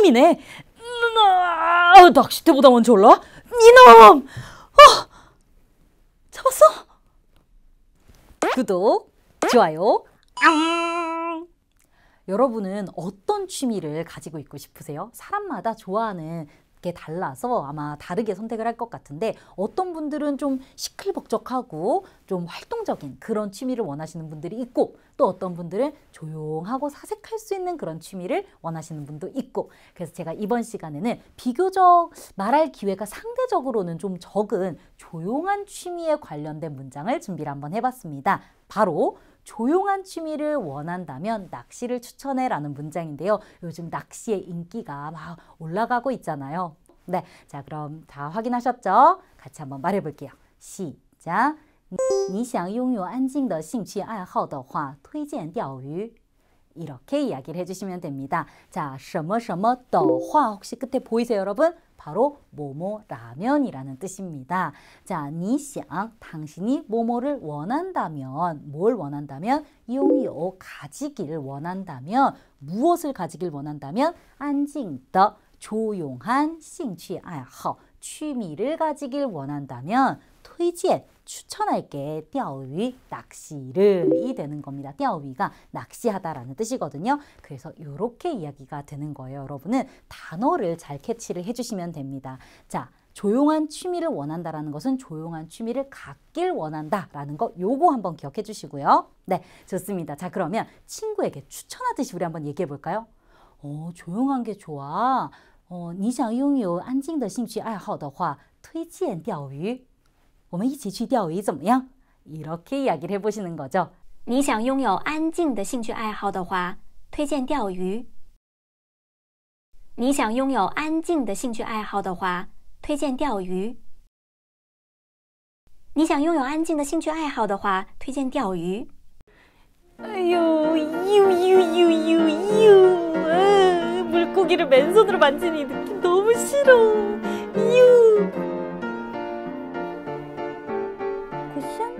이놈이네. 낚싯대보다 먼저 올라와? 이놈! 잡았어? 구독, 좋아요. 여러분은 어떤 취미를 가지고 있고 싶으세요? 사람마다 좋아하는 게 달라서 아마 다르게 선택을 할 것 같은데, 어떤 분들은 좀 시끌벅적하고 좀 활동적인 그런 취미를 원하시는 분들이 있고, 또 어떤 분들은 조용하고 사색할 수 있는 그런 취미를 원하시는 분도 있고, 그래서 제가 이번 시간에는 비교적 말할 기회가 상대적으로는 좀 적은 조용한 취미에 관련된 문장을 준비를 한번 해봤습니다. 바로 조용한 취미를 원한다면 낚시를 추천해 라는 문장인데요. 요즘 낚시의 인기가 막 올라가고 있잖아요. 네, 자 그럼 다 확인하셨죠? 같이 한번 말해 볼게요. 시작! 你想拥有安静的兴趣爱好的话推荐钓鱼 이렇게 이야기를 해주시면 됩니다. 자, 什么什么的话 혹시 끝에 보이세요, 여러분? 바로 뭐뭐라면이라는 뜻입니다. 자, 你想 당신이 뭐뭐를 원한다면, 뭘 원한다면? 拥有 가지길 원한다면, 무엇을 가지길 원한다면? 安静的 조용한 兴趣爱好 취미를 가지길 원한다면 推荐 추천할게 钓鱼 낚시를 이 되는 겁니다. 钓鱼가 낚시하다라는 뜻이거든요. 그래서 이렇게 이야기가 되는 거예요. 여러분은 단어를 잘 캐치를 해주시면 됩니다. 자, 조용한 취미를 원한다라는 것은 조용한 취미를 갖길 원한다라는 거 요거 한번 기억해 주시고요. 네, 좋습니다. 자, 그러면 친구에게 추천하듯이 우리 한번 얘기해 볼까요? 조용한 게 좋아. 你想拥有安静的兴趣爱好的话推荐钓鱼我们一起去钓鱼怎么样? 이렇게 이야기를 해보시는 거죠. 你想拥有安静的兴趣爱好的话推荐钓鱼你想拥有安静的兴趣爱好的话推荐钓鱼你想拥有安静的兴趣爱好的话推荐钓鱼 물고기를 맨손으로 만지는 이 느낌 너무 싫어. 쿠션?